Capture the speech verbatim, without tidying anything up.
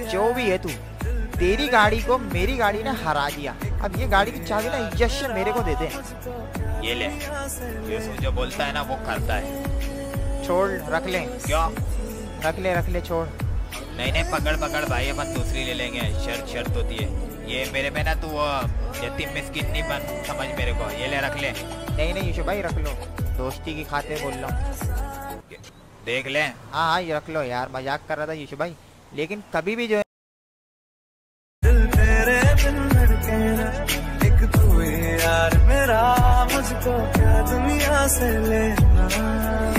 जो भी है तू, तेरी गाड़ी को मेरी गाड़ी ने हरा दिया। अब ये गाड़ी की चाबी ना यश मेरे को दे दे। ये ले, ये जो बोलता है ना वो करता है। छोड़, रख ले। क्यों? रख ले रख ले, छोड़। नहीं नहीं, पकड़ पकड़ भाई, अपन दूसरी ले लेंगे। शर्त शर्त होती है ये मेरे में ना, तू वो यतीम मिस्किन नहीं बन समझ मेरे को। ये ले, रख ले। नहीं नहीं यूसुफ भाई, रख लो, दोस्ती की खातिर बोल रहा हूँ। देख ले। हाँ हाँ ये रख लो यार, मजाक कर रहा था यूसुफ भाई, लेकिन कभी भी जो है एक तू यार मेरा, मुझको क्या दुनिया से लेना।